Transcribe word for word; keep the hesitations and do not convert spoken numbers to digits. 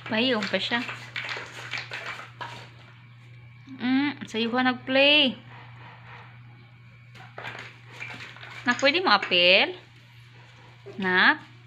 Pahiyong pa siya. Mm, sa'yo ka nag-play. Nak, pwede mo apel? Nak?